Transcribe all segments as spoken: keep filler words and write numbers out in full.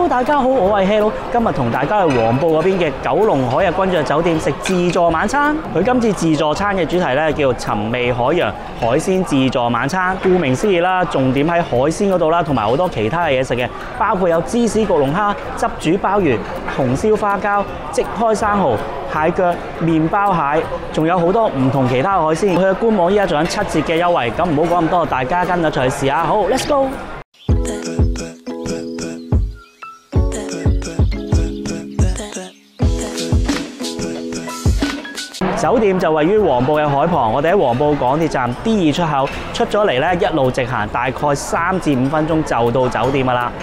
Hello， 大家好，我係 Hello， 今日同大家去黃埔嗰邊嘅九龍海逸君爵酒店食自助晚餐。佢今次自助餐嘅主題咧叫做尋味海洋海鮮自助晚餐。顧名思義啦，重點喺海鮮嗰度啦，同埋好多其他嘅嘢食嘅，包括有芝士焗龍蝦、汁煮鮑魚、紅燒花膠、即開生蠔、蟹腳、麵包蟹，仲有好多唔同其他嘅海鮮。佢嘅官網依家仲有七折嘅優惠，咁唔好講咁多，大家跟我一齊去試下。好 ，Let's go！酒店就位於黃埔嘅海旁，我哋喺黃埔港鐵站 D 二出口出咗嚟咧，一路直行大概三至五分鐘就到酒店㗎喇。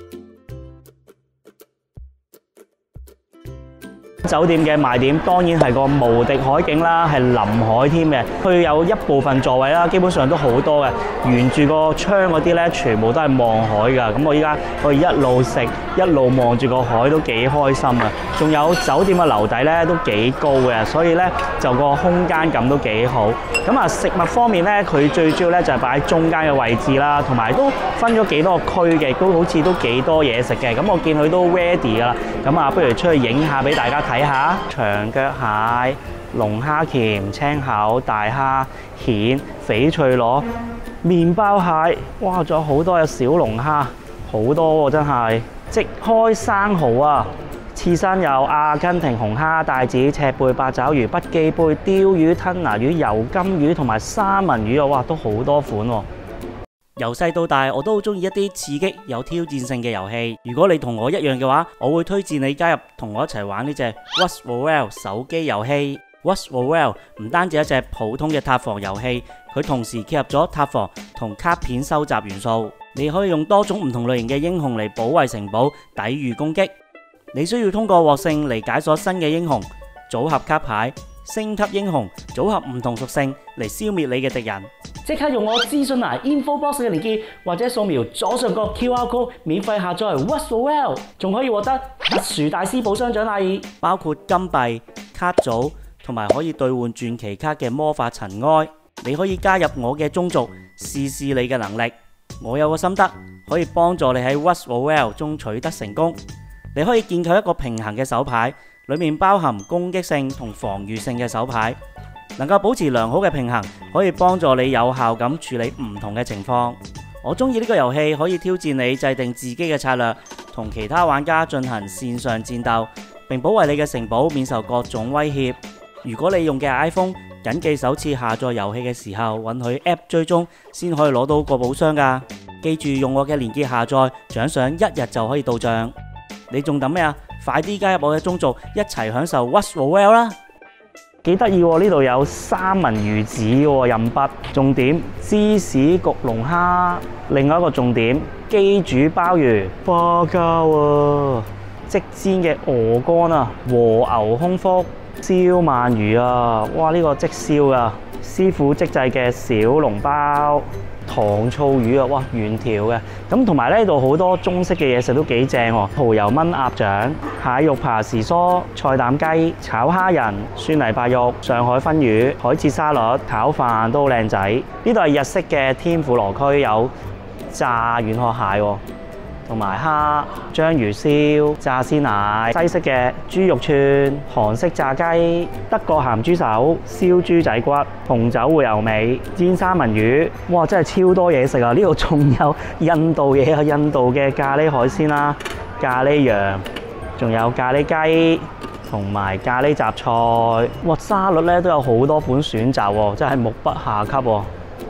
酒店嘅賣點當然係個無敵海景啦，係臨海添嘅。佢有一部分座位啦，基本上都好多嘅，沿住個窗嗰啲咧，全部都係望海㗎。咁我依家可以一路食一路望住個海，都幾開心啊！仲有酒店嘅樓底咧都幾高嘅，所以咧就個空間感都幾好。咁啊，食物方面咧，佢最主要咧就係擺喺中間嘅位置啦，同埋都分咗幾多個區嘅，都好似都幾多嘢食嘅。咁我見佢都 ready 㗎啦。咁啊，不如出去影下俾大家睇下。長腳蟹、龍蝦鉗、青口、大蝦、蜆、翡翠螺、麵包蟹，哇！仲有好多有小龍蝦，好多喎真係。即開生蠔啊！刺身有阿根廷紅蝦、帶子、赤貝、八爪魚、北寄貝、鯛魚、吞拿魚、油甘魚同埋三文魚啊！哇，都好多款喎。由細到大，我都好中意一啲刺激有挑戰性嘅遊戲。如果你同我一樣嘅話，我會推薦你加入同我一齊玩呢隻 What's Wowell 手機遊戲。What's Wowell 唔單止一隻普通嘅塔防遊戲，佢同時結合咗塔防同卡片收集元素。你可以用多種唔同類型嘅英雄嚟保衛城堡，抵禦攻擊。你需要通過獲勝嚟解鎖新嘅英雄，組合卡牌，升級英雄，組合唔同屬性嚟消滅你嘅敵人。即刻用我資訊欄 info box 嘅連結，或者掃描左上角 Q R code 免費下載 What's Wowell， 仲可以獲得特殊大師寶箱獎勵，包括金幣、卡組同埋可以兌換傳奇卡嘅魔法塵埃。你可以加入我嘅宗族，試試你嘅能力。我有個心得可以幫助你喺 What's Wowell 中取得成功。你可以建構一個平衡嘅手牌，裏面包含攻擊性同防禦性嘅手牌，能夠保持良好嘅平衡，可以幫助你有效咁處理唔同嘅情況。我中意呢個遊戲可以挑戰你制定自己嘅策略，同其他玩家進行線上戰鬥，並保衛你嘅城堡免受各種威脅。如果你用嘅係 iPhone， 謹記首次下載遊戲嘅時候允許 App 追蹤，先可以攞到個寶箱㗎。記住用我嘅連結下載，獎賞一日就可以到帳。你仲等咩啊？快啲加入我嘅宗族，一齊享受 What's Wowell 啦！幾得意喎！呢度有三文魚子喎，任筆。重點芝士焗龍蝦，另外一個重點雞煮鮑魚、花膠啊，即煎嘅鵝肝啊，和牛胸腹、燒鰻魚啊，哇！呢個即燒噶，師傅即製嘅小籠包。糖醋魚啊，哇，原條嘅。咁同埋呢度好多中式嘅嘢食都幾正喎，蠔油炆鴨掌、蟹肉扒時蔬、菜膽雞、炒蝦仁、蒜泥白肉、上海燻魚、海蜇沙律、炒飯都好靚仔。呢度係日式嘅天婦羅區，有炸軟殼蟹喎，同埋蝦、章魚燒、炸鮮奶、西式嘅豬肉串、韓式炸雞、德國鹹豬手、燒豬仔骨、紅酒燴牛尾、煎三文魚，哇！真係超多嘢食啊！呢度仲有印度嘢啊，印度嘅咖喱海鮮啦、咖喱羊，仲有咖喱雞同埋咖喱雜菜。哇！沙律咧都有好多款選擇喎，真係目不暇給喎。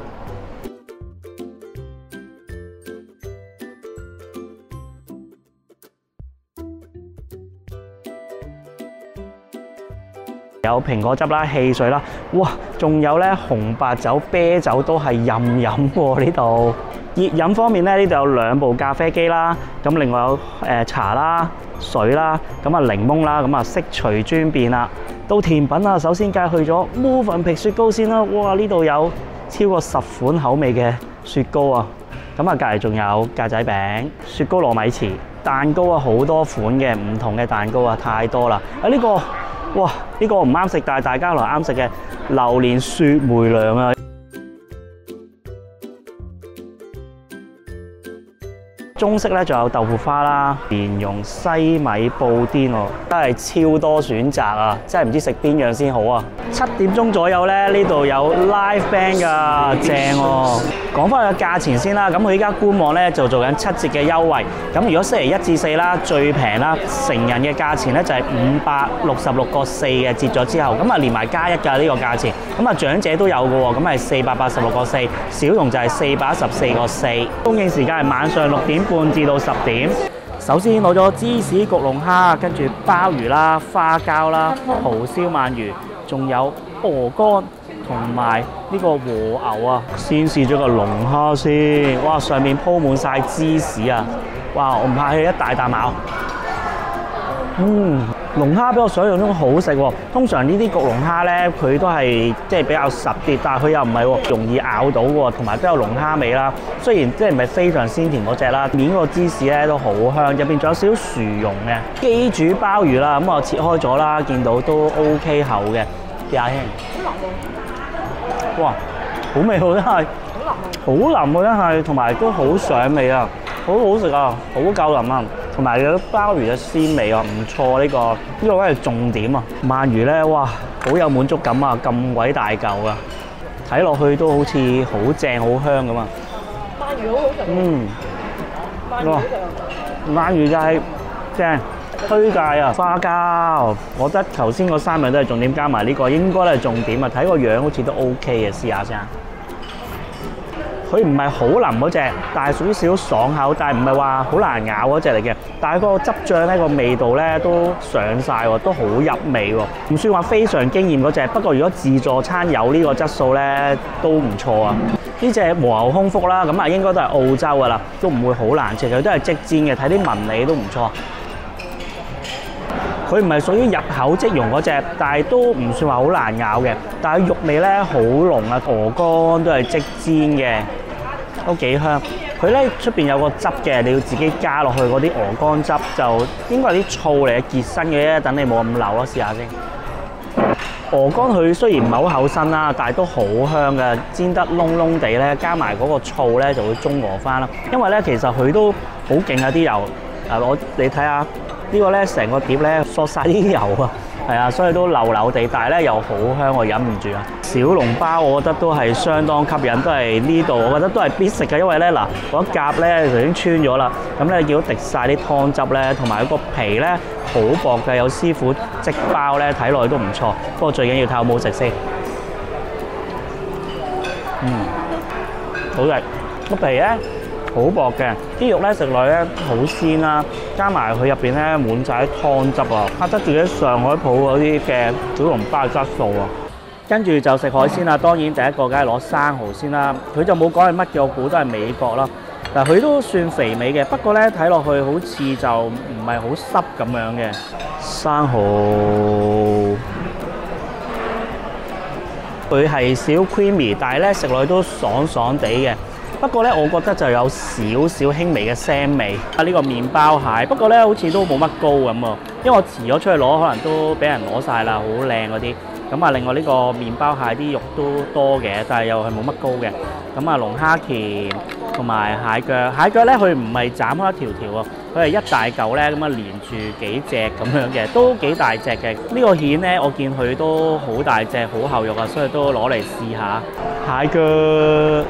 有蘋果汁啦、汽水啦，哇！仲有咧紅白酒、啤酒都係任飲喎呢度。熱飲方面咧，呢度有兩部咖啡機啦，咁另外有誒茶啦、水啦，咁啊檸檬啦，咁啊悉隨尊便啦。到甜品啊，首先梗係去咗摩芬皮雪糕先啦，哇！呢度有超過十款口味嘅雪糕啊，咁啊隔離仲有格仔餅、雪糕糯米糍、蛋糕啊，好多款嘅唔同嘅蛋糕啊，太多啦！啊呢個哇！呢個唔啱食，但係大家來啱食嘅榴蓮雪梅涼啊！ 中式咧，仲有豆腐花啦、蓮蓉西米布甸喎，真係超多選擇啊！真係唔知食邊樣先好啊！七點鐘左右咧，呢度有 live band 㗎，正喎！講翻個價錢先啦，咁佢依家官網咧就做緊七折嘅優惠。咁如果星期一至四啦，最平啦，成人嘅價錢咧就係五百六十六個四嘅，折咗之後，咁啊連埋加一㗎呢個價錢。咁啊長者都有嘅喎，咁係四百八十六個四，小童就係四百一十四個四。供應時間係晚上六點半至到十點。首先攞咗芝士焗龍蝦，跟住鮑魚啦、花膠啦、蠔燒鰻魚，仲有鵝肝同埋呢個和牛啊。先試咗個龍蝦先，哇！上面鋪滿晒芝士啊！哇！我唔客氣，一大啖咬。嗯，龍蝦比我想象中好食喎。通常呢啲焗龍蝦咧，佢都係即係比較實啲，但係佢又唔係喎，容易咬到喎，同埋都有龍蝦味啦。雖然即係唔係非常鮮甜嗰隻啦，面個芝士咧都好香，入邊仲有少少薯蓉嘅基煮鮑魚啦。咁我切開咗啦，見到都 OK 厚嘅。試下先。好腍喎！哇，好味喎，真係。好腍。好腍喎，真係，同埋都好上味啊，好好食啊，好夠腍啊！同埋有啲鮑魚嘅鮮味啊，唔錯呢個，呢個咧係重點啊！鰻魚咧，哇，好有滿足感啊，咁鬼大嚿啊，睇落去都好似好正好香咁啊！鰻魚好好食。嗯。鰻魚好食啊！鰻魚就係正，推介啊！花膠，我覺得頭先嗰三樣都係重點，加埋呢個應該都係重點啊！睇個樣好似都 OK 嘅，試下先。佢唔係好腍嗰隻，但係屬於少少爽口，但係唔係話好難咬嗰隻嚟嘅。但係嗰個汁醬咧，個味道咧都上晒喎，都好入味喎，唔算話非常驚豔嗰隻。不過如果自助餐有呢個質素咧，都唔錯啊。呢隻和牛胸腹啦，咁啊應該都係澳洲噶啦，都唔會好難食，佢都係即煎嘅，睇啲紋理都唔錯。佢唔係屬於入口即溶嗰隻，但係都唔算話好難咬嘅。但係肉味咧好濃啊，鵝肝都係即煎嘅，都幾香。佢咧出邊有個汁嘅，你要自己加落去嗰啲鵝肝汁，就應該係啲醋嚟嘅結身嘅啫，等你冇咁流咯。試下先。鵝肝佢雖然唔係好厚身啦，但係都好香嘅，煎得燶燶地咧，加埋嗰個醋咧就會中和翻啦。因為咧其實佢都好勁啊啲油，啊我你睇下。呢個咧成個碟咧索晒啲油啊，係啊，所以都流流地，但係咧又好香，我忍唔住啊！小籠包我覺得都係相當吸引，都係呢度我覺得都係必食嘅，因為咧嗱嗰一夾咧就已經穿咗啦，咁咧見到滴晒啲湯汁咧，同埋個皮咧好薄嘅，有師傅即包咧，睇落去都唔錯。不過最緊要睇好唔好食先。嗯，好食，個皮咧〜好薄嘅，啲肉咧食落咧好鮮啦，加埋佢入邊咧滿晒啲湯汁啊，拍得自己上海鋪嗰啲嘅小籠包質素啊。跟住就食海鮮啦，當然第一個梗係攞生蠔先啦，佢就冇講係乜嘅，我估都係美國啦。但係佢都算肥美嘅，不過咧睇落去好似就唔係好濕咁樣嘅生蠔。佢係少 creamy， 但係咧食落去都爽爽地嘅。不過咧，我覺得就有少少輕微嘅腥味。啊，呢個麵包蟹，不過咧好似都冇乜膏咁喎，因為我遲咗出去攞，可能都俾人攞晒啦，好靚嗰啲。咁啊，另外呢個麵包蟹啲肉都多嘅，但係又係冇乜膏嘅。咁啊，龍蝦鉗同埋蟹腳，蟹腳咧佢唔係斬開一條條喎，佢係一大嚿咧咁啊連住幾隻咁樣嘅，都幾大隻嘅。呢個蜆咧，我見佢都好大隻，好厚肉啊，所以都攞嚟試下蟹腳。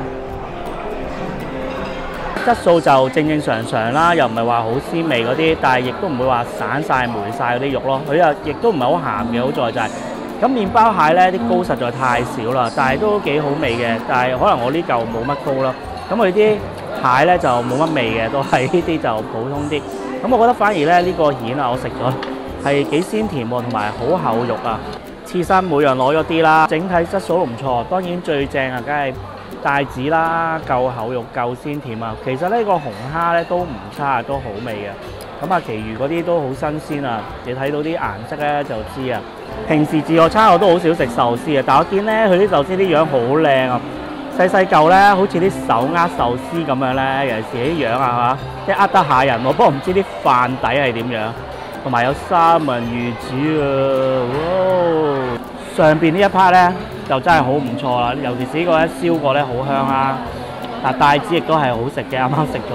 質素就正正常常啦，又唔係話好鮮味嗰啲，但係亦都唔會話散晒霉晒嗰啲肉咯。佢又亦都唔係好鹹嘅，好在就係、是、咁麵包蟹咧，啲膏實在太少啦，但係都幾好味嘅。但係可能我呢嚿冇乜膏啦，咁佢啲蟹咧就冇乜味嘅，都係呢啲就普通啲。咁我覺得反而咧呢、呢個蜆啊，我食咗係幾鮮甜喎，同埋好厚肉啊。刺身每樣攞咗啲啦，整體質素都唔錯。當然最正啊，梗係〜帶子啦，夠厚肉，夠鮮甜啊！其實呢個紅蝦咧都唔差，都好味嘅。咁啊，其餘嗰啲都好新鮮啊！你睇到啲顏色咧就知啊。平時自助餐我都好少食壽司嘅，但我見咧佢啲壽司啲樣好靚啊，細細嚿咧，好似啲手握壽司咁樣咧，尤其是啲樣啊嚇，即係呃得下人喎。不過唔知啲飯底係點樣，同埋有三文魚子啊！哇，上邊呢一 part 咧〜就真係好唔錯啦，尤其是呢個咧燒過咧好香啦。嗱，帶子亦都係好食嘅，啱啱食咗。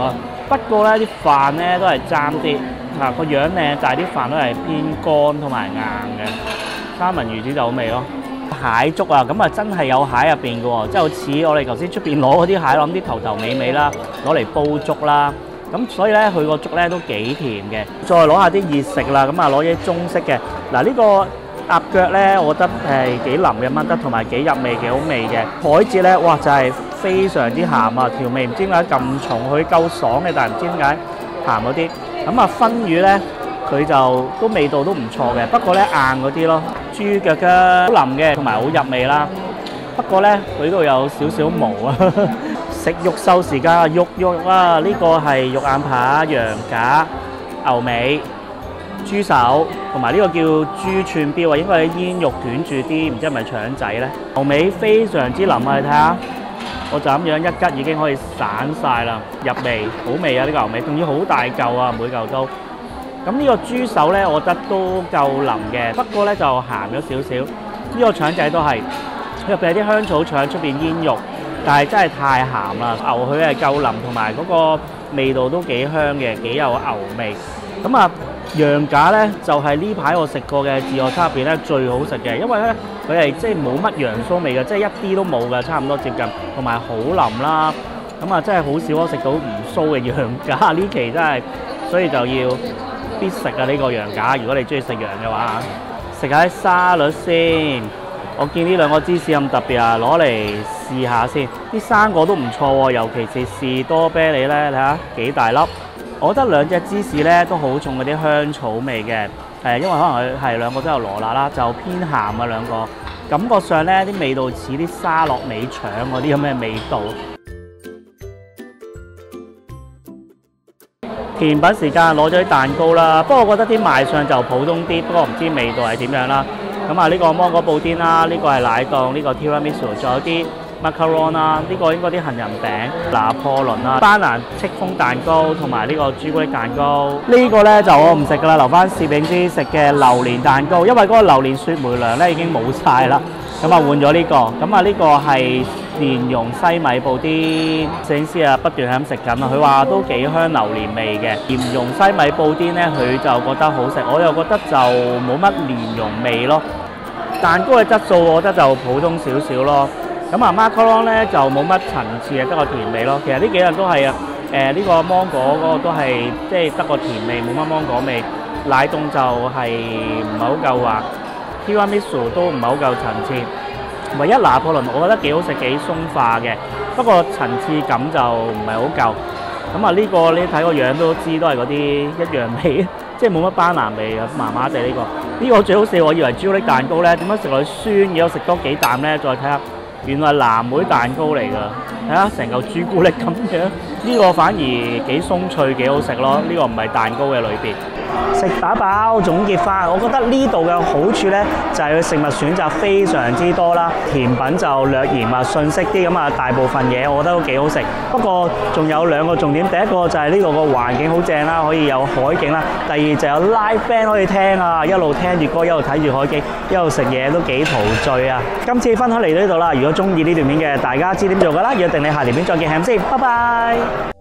不過咧啲飯咧都係爭啲，嗱個樣靚，但係啲飯都係偏乾同埋硬嘅。三文魚子就好味咯。蟹粥啊，咁啊真係有蟹入邊嘅喎，即係好似我哋頭先出邊攞嗰啲蟹，諗啲頭頭尾尾啦，攞嚟煲粥啦。咁所以咧，佢個粥咧都幾甜嘅。再攞下啲熱食啦，咁啊攞啲中式嘅。嗱呢個鴨腳咧，我覺得係幾腍嘅炆得，同埋幾入味，幾好味嘅。海蜇咧，哇就係非常之鹹啊，調味唔知點解咁重，佢夠爽嘅，但係唔知點解鹹嗰啲。咁啊燻魚咧，佢就都味道都唔錯嘅，不過咧硬嗰啲咯。豬腳嘅好腍嘅，同埋好入味啦。不過咧，佢呢度有少少毛啊。食肉獸時間，肉肉啊！呢個係肉眼扒、羊架、牛尾、豬手，同埋呢個叫豬串標啊，應該係煙肉捲住啲，唔知係咪腸仔咧？牛尾非常之腍啊！你睇下，我就咁樣一吉已經可以散晒啦，入味好味啊！呢個牛尾仲要好大嚿啊，每嚿都。咁呢個豬手咧，我覺得都夠腍嘅，不過咧就鹹咗少少。呢個腸仔都係入邊有啲香草腸，出邊煙肉。但係真係太鹹啦，牛佢係夠腍，同埋嗰個味道都幾香嘅，幾有牛味。咁啊，羊架咧就係呢排我食過嘅自助餐入邊咧最好食嘅，因為咧佢係即係冇乜羊騷味嘅，即係一啲都冇嘅，差唔多接近，同埋好腍啦。咁啊，真係好少我食到唔騷嘅羊架，呢期真係，所以就要必食啊呢個羊架。如果你中意食羊嘅話，食下啲沙律先。我見呢兩個芝士咁特別啊，攞嚟試下先。啲生果都唔錯喎，尤其是士多啤梨咧，睇下幾大粒。我覺得兩隻芝士咧都好重嗰啲香草味嘅，誒，因為可能佢係兩個都有羅勒啦，就偏鹹啊兩個。感覺上咧啲味道似啲沙樂美腸嗰啲咁嘅味道。甜品時間攞咗啲蛋糕啦，不過我覺得啲賣相就普通啲，不過唔知味道係點樣啦。咁啊，呢個芒果布甸啦，呢個係奶凍，呢個 tiramisu， 仲有啲 macaron 啦，呢個應該啲杏仁餅、拿破崙啦、班蘭戚風蛋糕同埋呢個朱古力蛋糕。呢個咧就我唔食噶啦，留翻攝影師食嘅榴蓮蛋糕，因為嗰個榴蓮雪梅涼咧已經冇晒啦。咁啊換咗呢個，咁啊呢個係蓮蓉西米布甸，攝影師啊不斷係咁食緊啊，佢話都幾香榴蓮味嘅。蓮蓉西米布甸咧，佢就覺得好食，我又覺得就冇乜蓮蓉味咯。蛋糕嘅質素我覺得就普通少少咯。咁啊 macaron 咧就冇乜層次嘅，得個甜味咯。其實呢幾樣都係啊，誒呢個芒果嗰個都係即係得個甜味，冇乜芒果味。奶凍就係唔係好夠滑。tiramisu 都唔係好夠層次，唯一拿破崙我覺得幾好食，幾鬆化嘅，不過層次感就唔係好夠。咁啊呢個你睇個樣都知都係嗰啲一樣味，即係冇乜班蘭味啊，麻麻地呢個。呢個最好食，我以為朱古力蛋糕咧，點解食落去酸嘅？我食多幾啖咧，再睇下，原來係藍莓蛋糕嚟㗎。睇下成嚿朱古力咁樣，呢個反而幾鬆脆，幾好食咯。呢個唔係蛋糕嘅裏邊。食飽飽總結翻，我覺得呢度嘅好處咧，就係佢食物選擇非常之多啦，甜品就略嫌啊遜色啲咁啊，大部分嘢我覺得都幾好食。不過仲有兩個重點，第一個就係呢度個環境好正啦，可以有海景啦；第二就有 live band 可以聽啊，一路聽住歌，一路睇住海景，一路食嘢都幾陶醉啊！今次分享嚟到呢度啦，如果中意呢段片嘅，大家知點做㗎啦，約定你下條片再見，係咁先，拜拜。